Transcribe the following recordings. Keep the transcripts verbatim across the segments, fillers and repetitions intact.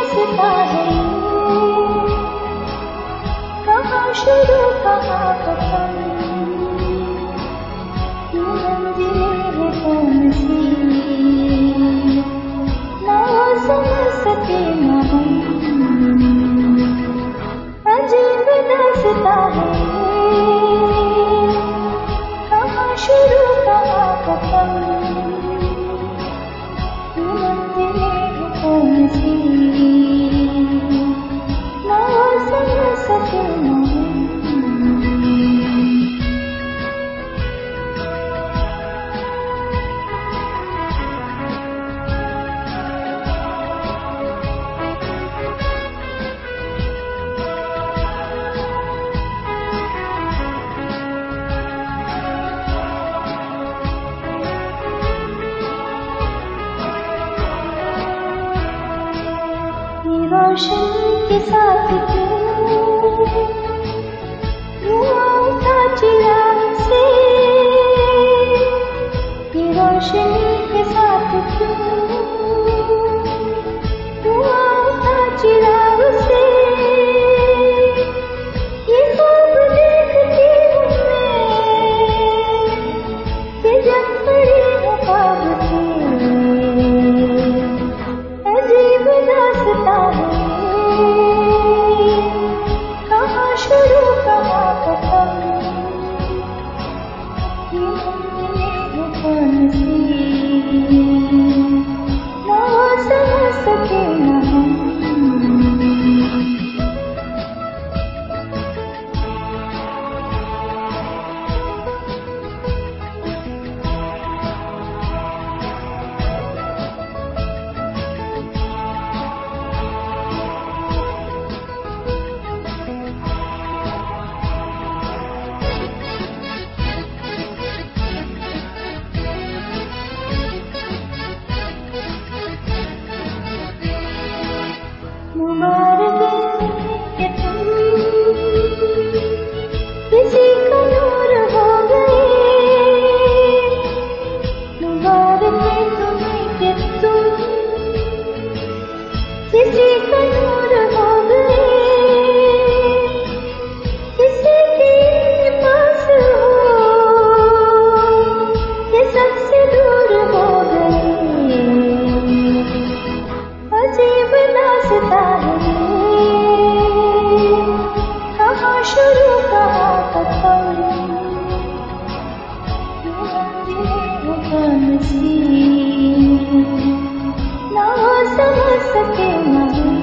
दास्तां है ये, कहाँ शुरू कहाँ खत्म, ये मंजिलें हैं कौन सी, ना वो समझ सके ना हम। अजीब दास्तां है ये, कहाँ शुरू कहाँ खत्म, ये मंजिलें हैं कौन सी, ना वो समझ सके ना हम। रोशनी के साथ क्यों धुआं उठा चिराग से, ये रोशनी के साथ क्यों धुआं उठा चिराग से, ये ख्वाब देखती हूँ मैं कि जब पड़ी हूँ ख्वाब से। अजीब दास्तां है शुरू कहाँ खत्म, ये मंजिलें हैं कौन सी, ना वो समझ सके ना हम। मुबारक कि तुम किसी का नूर हो गए, मुबारक तुम्हें कि तुम किसी का नूर हो गए, किसी के पास हो कि सबसे दूर हो गए। अजीब दास्तां है ये, कहाँ शुरू कहाँ खत्म, ये मंजिलें हैं कौन सी, ना वो समझ सके ना हम।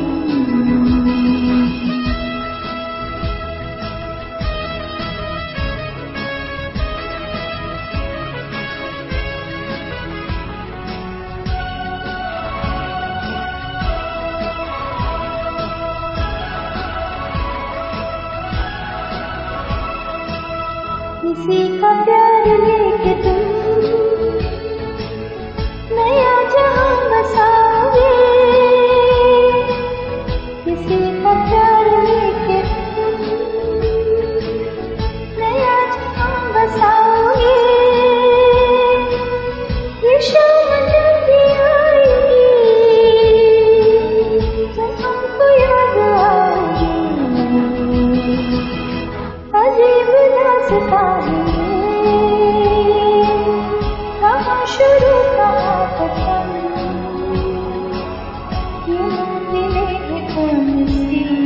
किसी का प्यार लेके तुम नया जहां बसाओगे, किसी का प्यार लेके तुम नया जहां बसाओगे। ये शाम जल्दी आएगी, तुम हमको याद आओगी। अजीब दास्तां है ये, कहाँ शुरू कहाँ खत्म, ये मंजिलें हैं कौन सी।